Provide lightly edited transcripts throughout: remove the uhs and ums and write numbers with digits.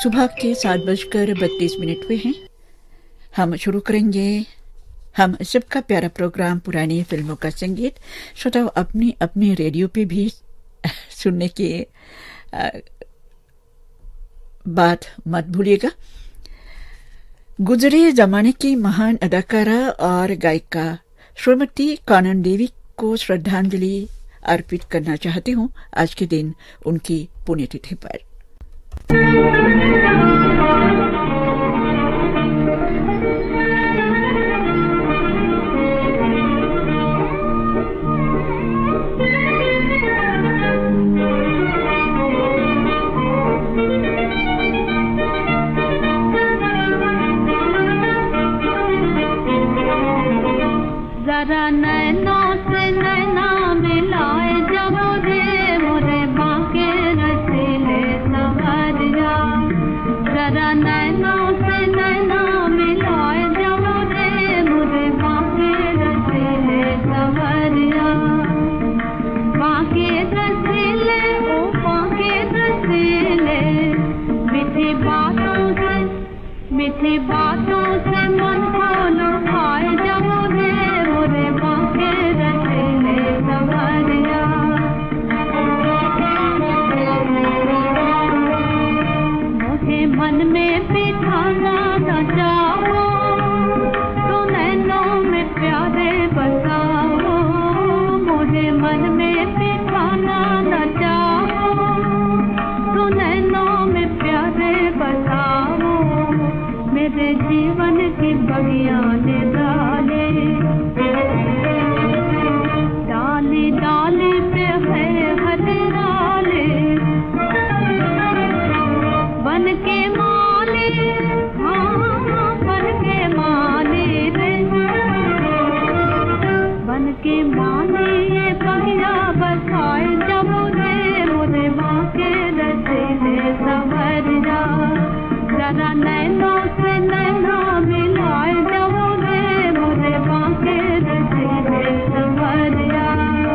सुबह के 7:32 हुए हैं। हम शुरू करेंगे हम सबका प्यारा प्रोग्राम पुरानी फिल्मों का संगीत। श्रोताओं, अपनी अपनी रेडियो पे भी सुनने की बात मत भूलिएगा। गुजरे जमाने की महान अदाकारा और गायिका श्रीमती कानन देवी को श्रद्धांजलि अर्पित करना चाहती हूँ आज के दिन उनकी पुण्यतिथि पर। जरा नैनों से नैना मिलाए जब दे मोरे बांके रसीले सवरिया। जरा नैनों से नैना मिलाए जब दे मोरे बांके रसीले सवरिया। बांके रसीले ओ बांके रसीले, मीठी बातों से मन को लुभाए जब दे मोरे बांके रसीले सवरिया। मोहे मन में बिठाना न चाहो, तो नैनों में प्यारे बसाओ। मोहे मन में बिठाना न चाहो, तो नैनों में प्यारे बसाओ। मेरे जीवन की बगिया ने डाले, डाली डाली पे है हरियाली। बन के माली, हाँ बन के माली रे, बन के माली ये बगिया बसाए जब दे मोरे बांके रसीले सवरिया। जरा नैनों से नैना मिलाए जब दे मोरे बांके रसीले सवरिया।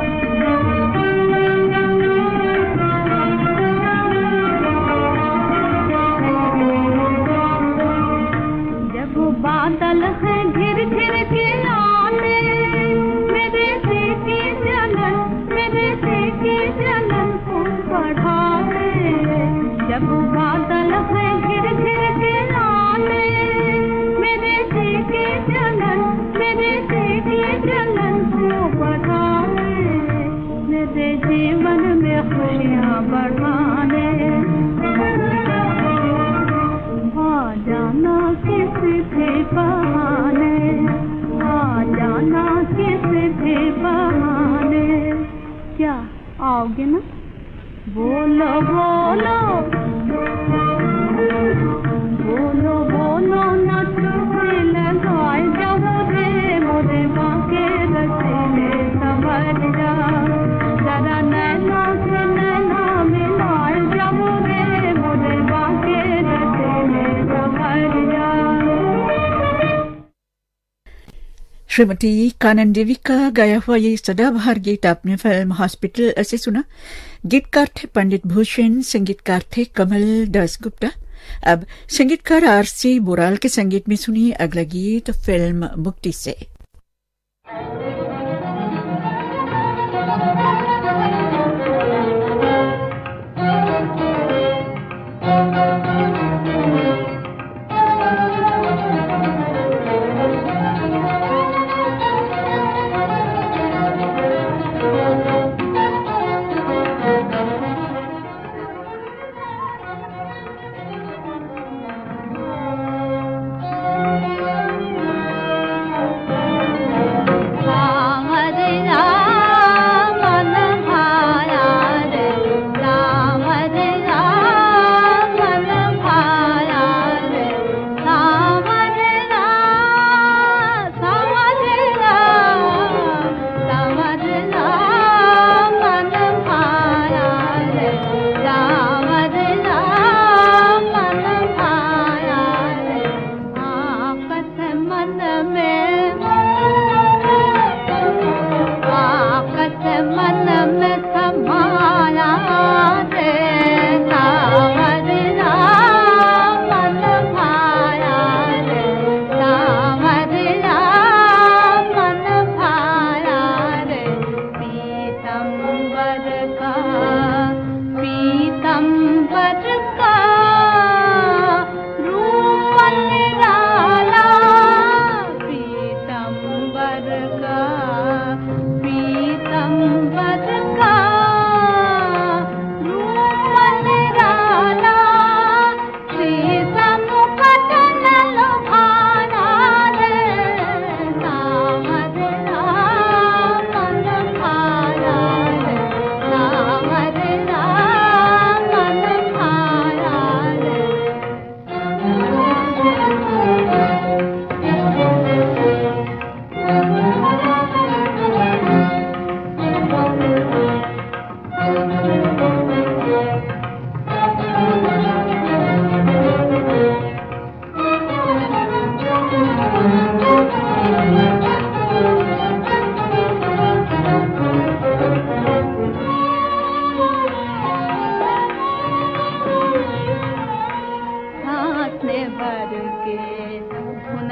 जब बादल है घिर घिर के आते, मेरे दिल की जलन को बढ़ाते। जब बादल है घिर घिर के आते, मेरे दिल की जलन को बढ़ाते। मेरे जीवन में खुशियाँ बढ़ाने, आ जाना किसी भी बहाने, आ जाना किसी भी बहाने। क्या आओगे ना? बोलो बोलो बोलो बोलो ना तुझे लगाए जब दे मोरे बांके रसीले सवरिया। जरा नैना से नैना मिलाए जब दे मोरे बांके रसीले सवरिया। श्रीमती कानन देवी का गाया हुआ ये सदाबहार गीत आपने फिल्म हॉस्पिटल से सुना। गीतकार थे पंडित भूषण, संगीतकार थे कमल दासगुप्ता। अब संगीतकार आरसी बोराल के संगीत में सुनिए अगला गीत फिल्म मुक्ति से।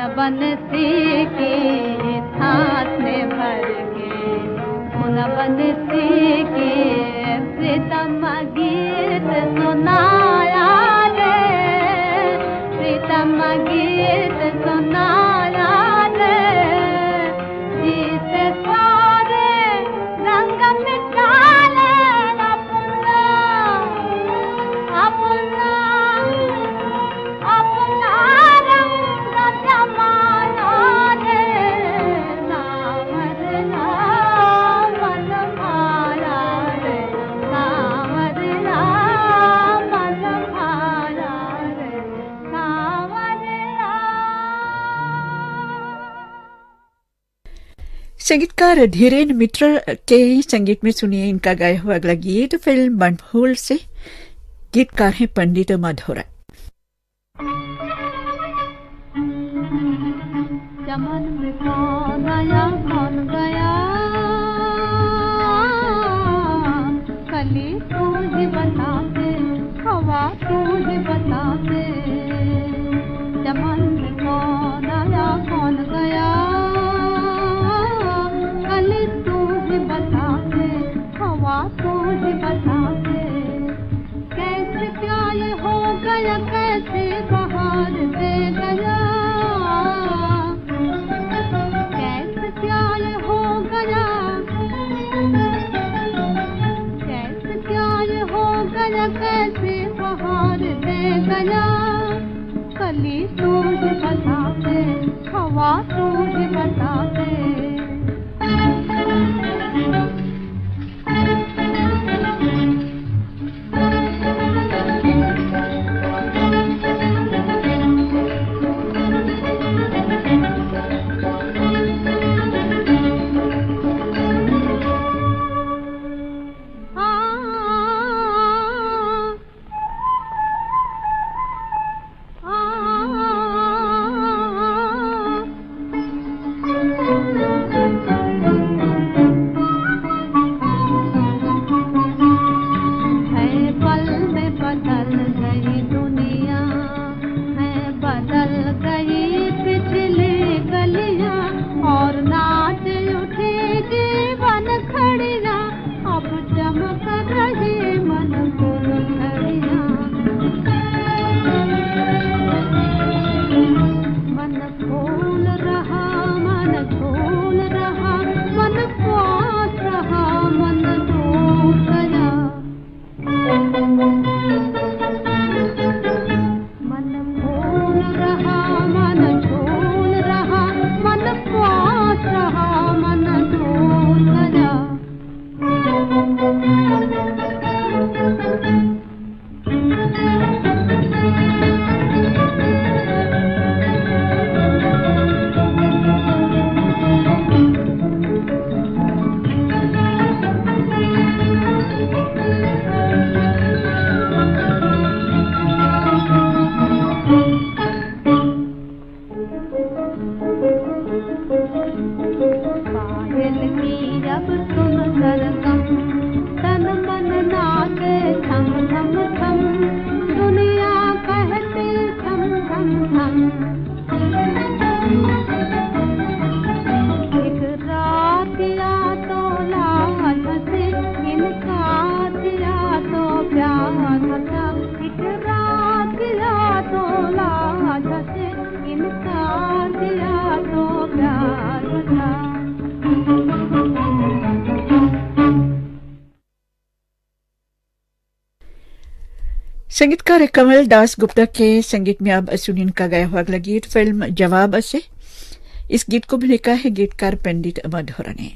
बनती की सांस में भर के धुन बनती की प्रीतम गीत सुनाया रे प्रीतम गीत सुनाया रे जिसे सारे रंग मिटा ले अपना अपना अपना रंग जमाया रे सावरना मन भाया रे सावरना मन भाया रे सावरना। संगीतकार धीरेन्द्र मित्र के संगीत में सुनिए इनका गाया हुआ अगला गीत फिल्म बनफूल से। गीतकार हैं पंडित मधुरा। चमन में कौन गया कली तू ही बता दे हवा तू ही बता दे चमन में कौन गया कली तू ही बता दे हवा तू ही बता दे कैसे क्या ये हो गया कैसे बाहर दे गया कैसे क्या ये हो गया कैसे क्या ये हो गया कैसे बाहर दे गया कली तू ही बता दे हवा तू ही बता दे संगीतकार कमल दास गुप्ता के संगीत में अब सुनील का गाया हुआ अगला गीत फिल्म जवाब से। इस गीत को भी लिखा है गीतकार पंडित मधुरा ने।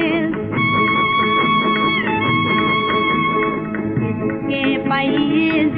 पाइए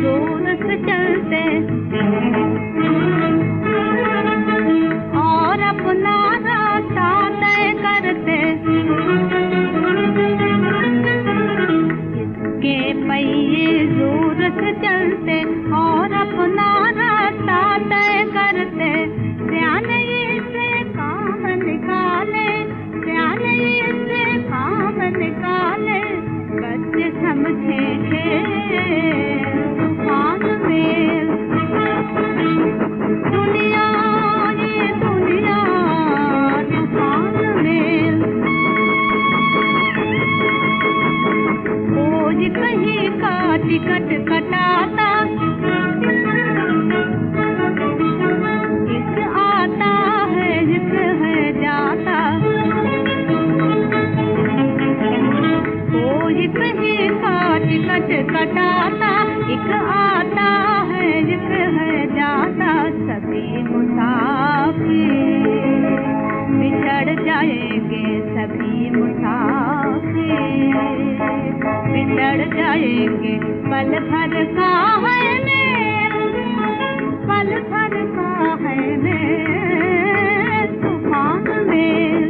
मुसाफिर बिछड़ जाएंगे पल भर का है मेल, पल भर का है मेल तूफान में।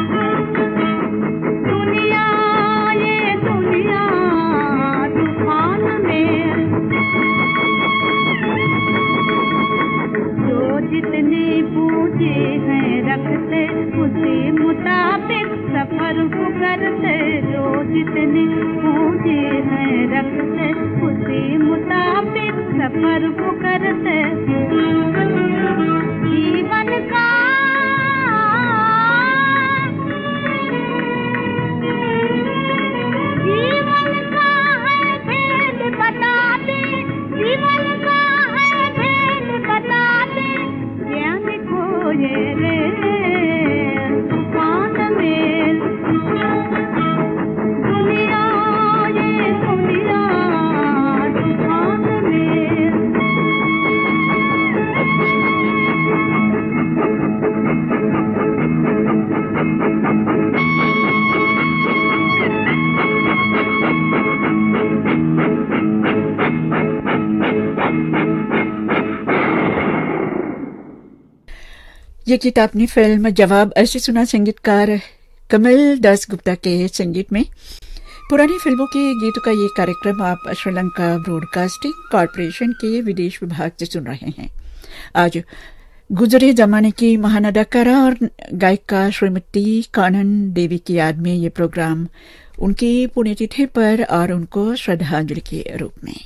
दुनिया ये दुनिया तूफान में, जो जितने पूछे हैं रखते उसी मुताबिक सफर वो करते, जो जितने पूछे हैं रखते उसी मुताबिक सफर वो करते। जीवन का है भेद बता दे, जीवन का है भेद बता दे, ज्ञान खोए रे तूफान में। दुनिया ये दुनिया तूफान में। ये गीत आपने फिल्म जवाब ऐसे सुना संगीतकार कमल दास गुप्ता के संगीत में। पुरानी फिल्मों के गीतों का ये कार्यक्रम आप श्रीलंका ब्रॉडकास्टिंग कॉरपोरेशन के विदेश विभाग से सुन रहे हैं। आज गुजरे जमाने की महान अदाकारा और गायिका श्रीमती कानन देवी की याद में ये प्रोग्राम उनकी पुण्यतिथि पर और उनको श्रद्धांजलि के रूप में।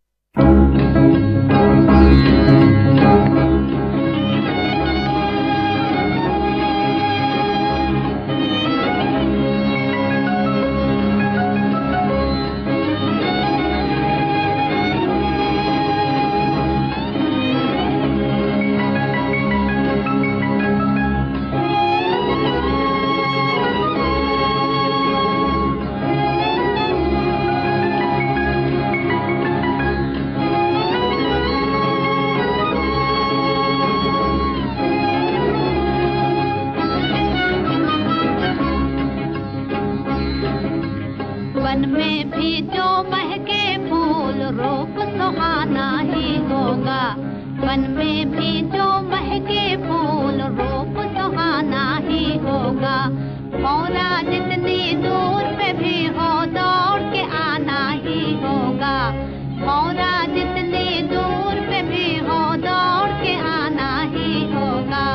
वन में भी जो महके फूल रूप सुहाना ही होगा, वन में भी जो महके फूल रूप सुहाना ही होगा। मौला जितनी दूर पे भी हो दौड़ के आना ही होगा, मौला जितनी दूर पे भी हो दौड़ के आना ही होगा।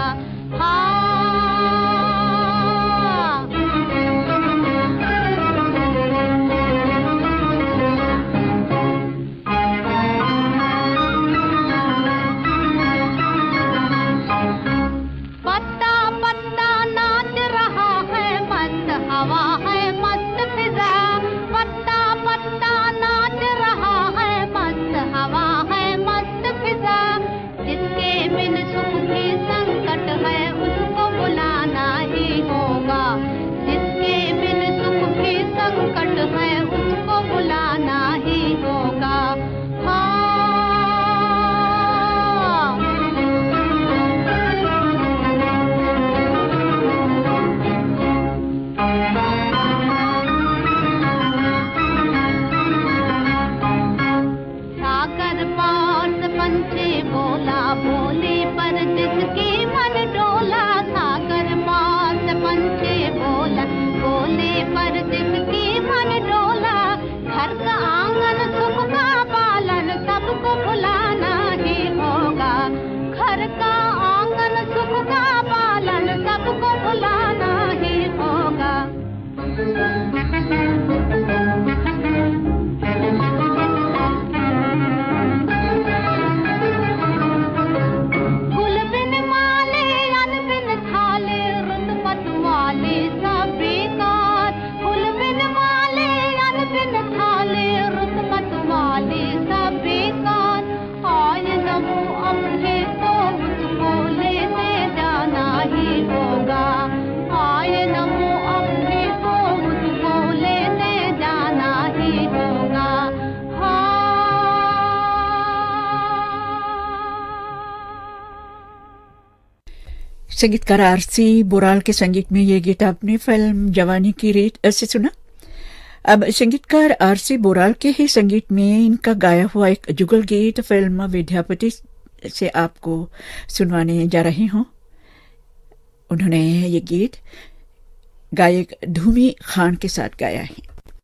पत्ता पत्ता नाच रहा है, मस्त हवा है मस्त फिजा, संगीतकार आरसी बोराल के संगीत में ये गीत आपने फिल्म जवानी की रेत से सुना। अब संगीतकार आरसी बोराल के ही संगीत में इनका गाया हुआ एक जुगल गीत फिल्म विद्यापति से आपको सुनवाने जा रही हूं। उन्होंने ये गीत गायक धूमी खान के साथ गाया है।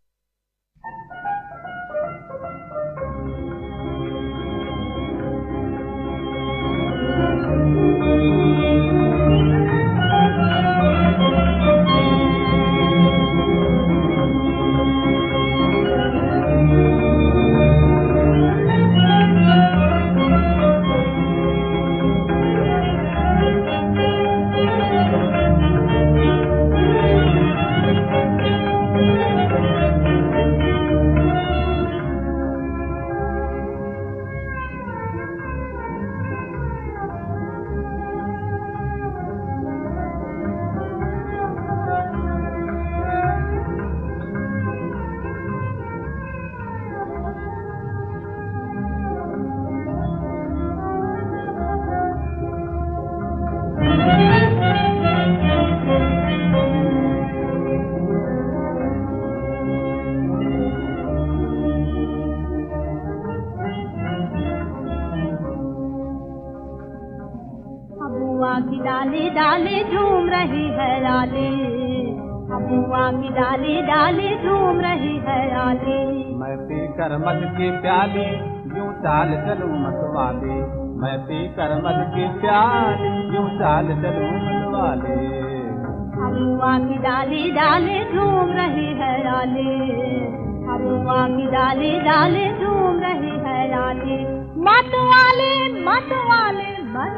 की डाली डाली झूम रही है लाली, अबुआ की डाली डाली झूम रही है लाली। मैं पी कर मद की प्याली यूं चाल चलूं मतवाली, मैं पी कर मद की प्याली यूं चाल चलूं मतवाली। अबुआ की डाली डाली झूम रही है लाली, अबुआ की डाली डाली झूम रही है लाली। मतवाली मतवाली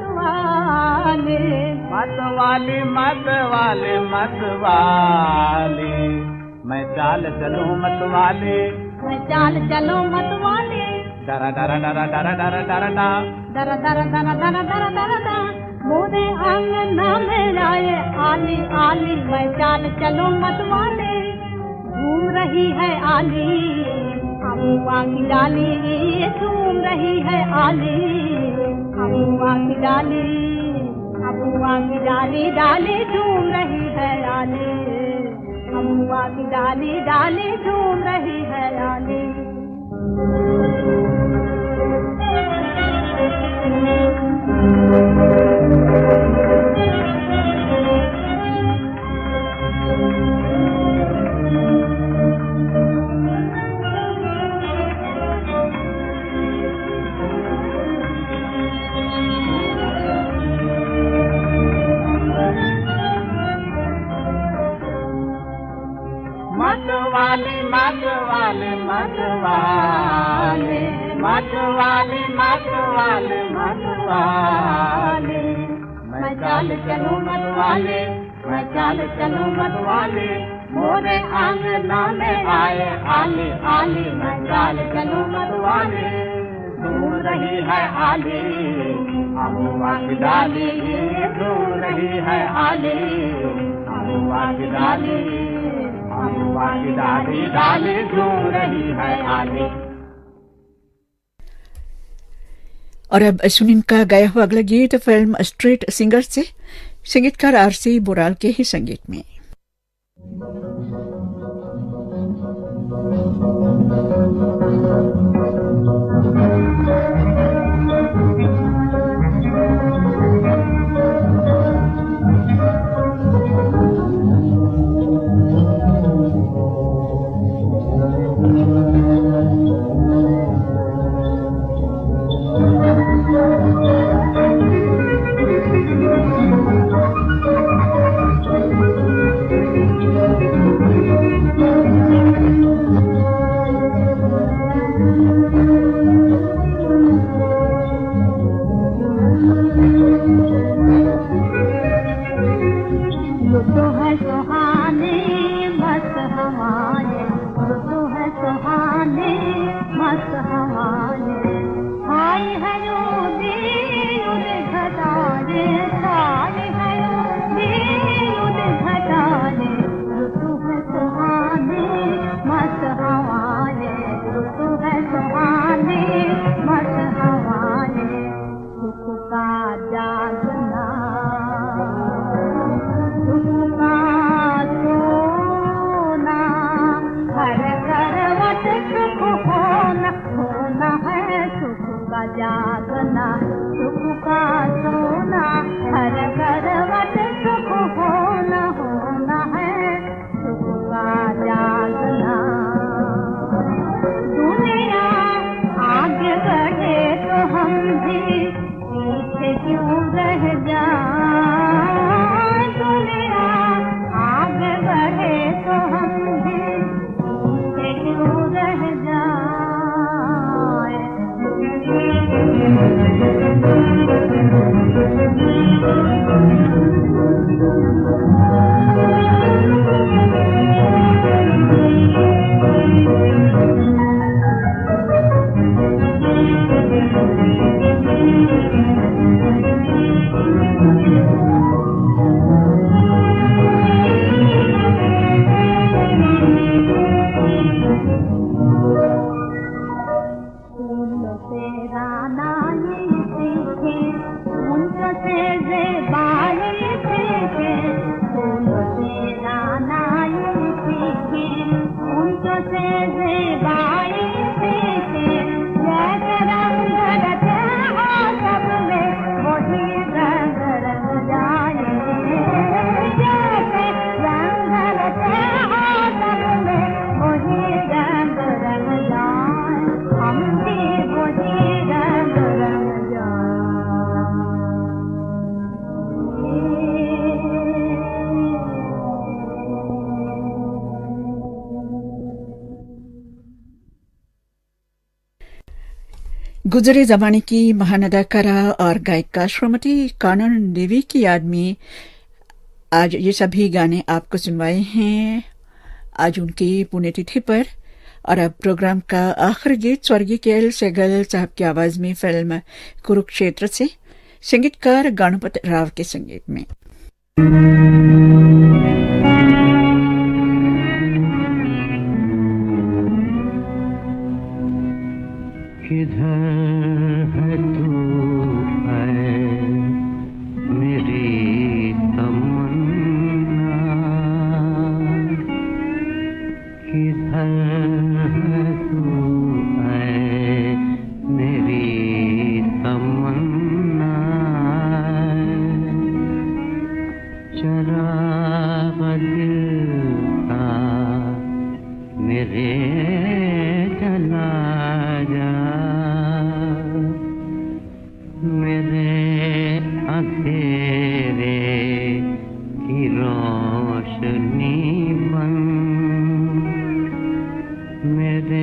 मतवाली मतवाली मतवाली मतवाली, मैं चाल चलूं मतवाली, मैं चाल चलूं मतवाली। डरा डरा डरा डरा डरा डरा डरा डरा डरा डरा डरा डरा डरा, मोरे आंगना में लाए आली आली, मैं चाल चलूं मतवाली। झूम रही है आली, अबुआ की डाली झूम रही है आली, अबुआ की डाली, अबुआ की डाली डाली झूम रही है आली, अबुआ की डाली डाली झूम रही है आली। मतवाली मतवाली मतवाली मतवाली मतवाली मतवाली, मैं चाल चलूं मतवाली, मैं चाल चलूं मतवाली। मोरे आंगना में आए आली आली, मैं चाल चलूं मतवाली। झूम रही है आली, अबुआ की डाली झूम रही है आली, अबुआ की डाली, अबुआ की डाली डाली झूम रही है आली। और अब सुनिन का गाया हुआ अगला गीत फिल्म स्ट्रीट सिंगर से संगीतकार आरसी बोराल के ही संगीत में। गुजरे जमाने की महान अदाकारा और गायिका श्रीमती कानन देवी की याद में आज ये सभी गाने आपको सुनवाए हैं आज उनकी पुण्यतिथि पर। और अब प्रोग्राम का आखिरी गीत स्वर्गीय के.एल. सहगल साहब की आवाज में फिल्म कुरुक्षेत्र से संगीतकार गणपत राव के संगीत में। किधर है तू है मेरी तमन्ना, किधर है तू है मेरी तमन्ना, चराग दिल का मेरे जला जा, मेरे अंधेरे की रोशनी बन, मेरे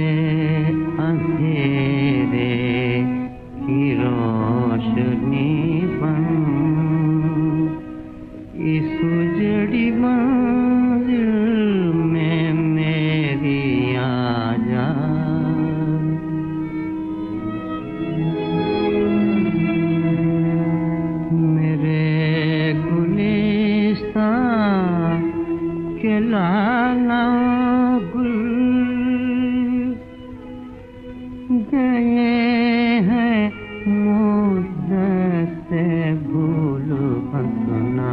अंधेरे की रोशनी बन, इस उजड़ी मंजिल में मेरी आ जा, लाला गुल गए हैं मुझसे से भूल हंसना,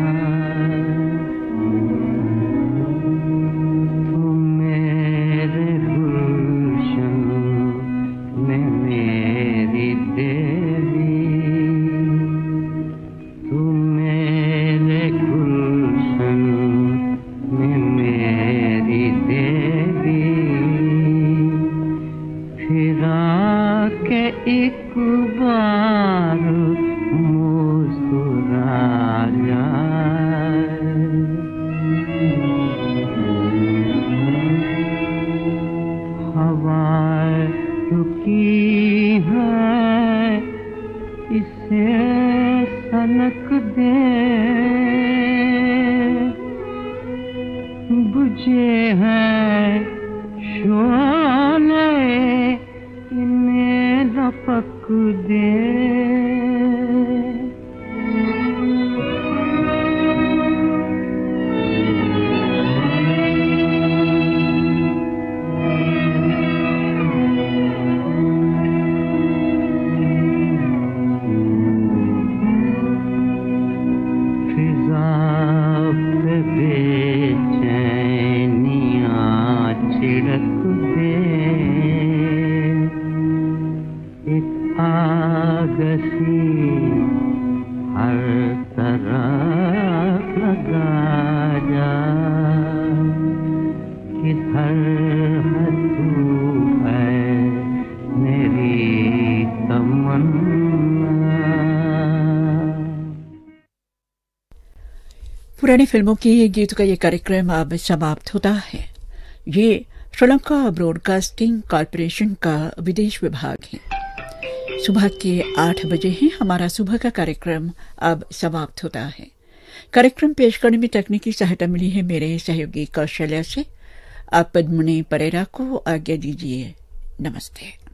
तुम मेरे गुलशन में मेरी देवी, तुम मेरे गुलशन में मेरी देवी, फिरा के एक बार मुस्कुरा जाए, हवाएं रुकी है इसे सनक दे, बुझे हैं शोले इन्हें लपक दे, पुरानी फिल्मों के गीत का ये कार्यक्रम अब समाप्त होता है। ये श्रीलंका ब्रॉडकास्टिंग कॉर्पोरेशन का विदेश विभाग है। सुबह के 8 बजे है। हमारा सुबह का कार्यक्रम अब समाप्त होता है। कार्यक्रम पेश करने में तकनीकी सहायता मिली है मेरे सहयोगी कौशल्या से। आप पद्मनी परेरा को आज्ञा दीजिए। नमस्ते।